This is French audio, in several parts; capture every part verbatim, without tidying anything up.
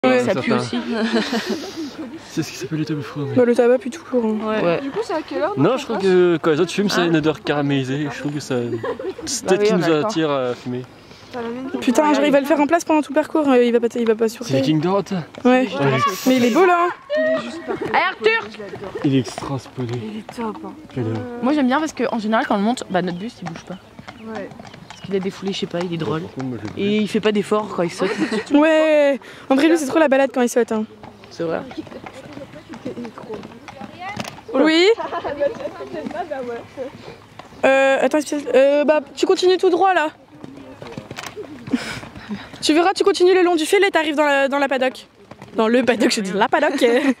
Ouais, ça pue aussi. C'est ce qui s'appelle le tabac froid. Bah, le tabac pue tout court. Hein. Ouais. Ouais. Du coup, c'est à quelle heure? Non, je crois que quand les autres fument, ça a une odeur caramélisée. Je trouve que ça. C'est peut-être oui, qui on nous est attire à fumer. Putain, genre il va le faire en place pendant tout le parcours, euh, il va pas, il va pas sur. C'est Viking Doroth. Ouais. Mais il est beau là. Allez Arthur! Il est extra spawné. Il est top. Hein. Moi j'aime bien parce qu'en général quand on le monte, bah notre bus il bouge pas. Ouais. Parce qu'il a défoulé, je sais pas, il est drôle. Et il fait pas d'effort quand il saute. Ouais. André lui c'est trop la balade quand il saute. Hein. C'est vrai. Oui. Euh, attends, euh, bah tu continues tout droit là. Tu verras, tu continues le long du fil et t'arrives dans la, dans la paddock. Dans le paddock, je dis la paddock.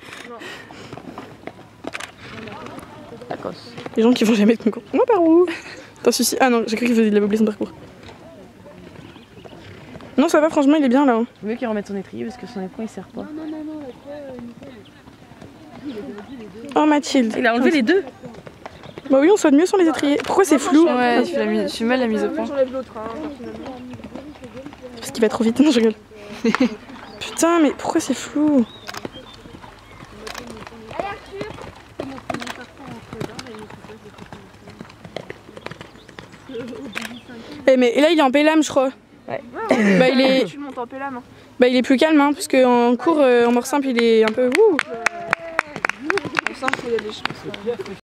Les gens qui vont jamais de concours. Moi par où? Attends, celui-ci. Ah non, j'ai cru qu'il faisait de la oublié son parcours. Non, ça va, franchement, il est bien là. Hein. Mieux qu'il remette son étrier parce que son éperon il sert pas. Non, non, non, non, Oh Mathilde. Il a enlevé les deux. Bah oui, on sonne mieux sur les étriers. Pourquoi c'est flou? Ouais, je suis, suis mal la mise au point. Parce qu'il va trop vite, non je rigole. Putain, mais pourquoi c'est flou? Eh mais là il est en pélame je crois. Ouais. Bah il est. Tu le montes en pélame. Hein. Bah il est plus calme hein, parce qu'en cours euh, en mort simple il est un peu. Ouh. On sent qu'il y a des choses.